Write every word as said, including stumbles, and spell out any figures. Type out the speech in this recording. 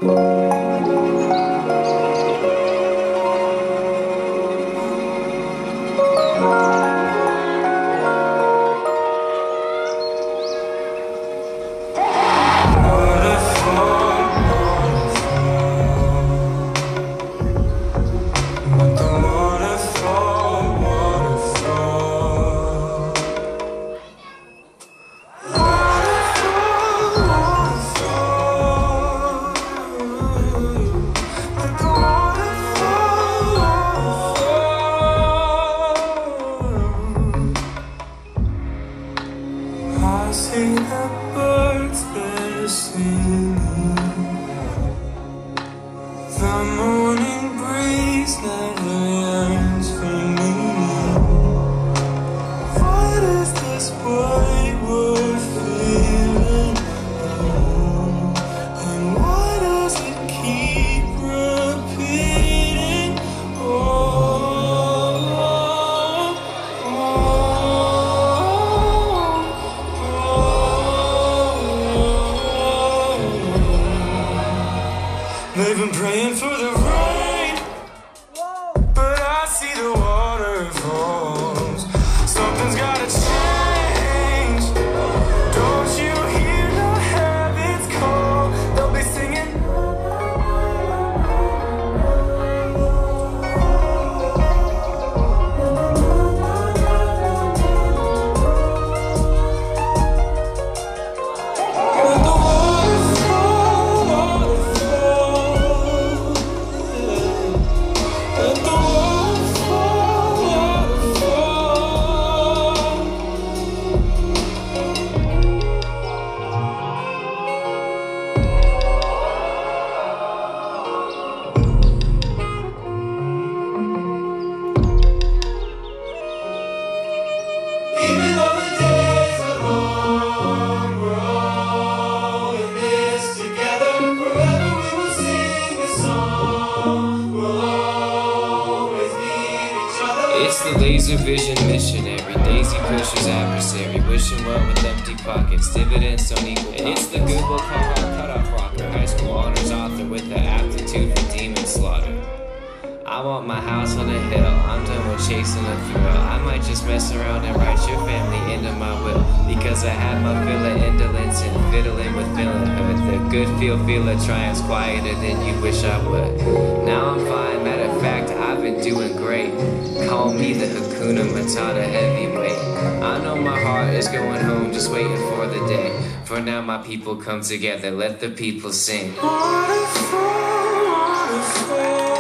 They've been praying for the rain, but I see the waterfalls. Something's gotta change. Don't you hear the heavens call? They'll be singing. Vision missionary, daisy pusher's adversary, wishing well with empty pockets, dividends don't equal profits. It's the good book cutoff rocker, high school honors author with the aptitude for demon slaughter. I want my house on a hill, I'm done with chasing a thrill. I might just mess around and write your family into my will, because I had my fill of indolence and fiddling with villainhood. The good feel feel of triumph's quieter than you wish I would. Now I'm fine, matter of fact, I've been doing great. Call me the Hakuna Matata heavyweight. I know my heart is going home, just waiting for the day. For now my people come together, let the people sing. Waterfall, waterfall.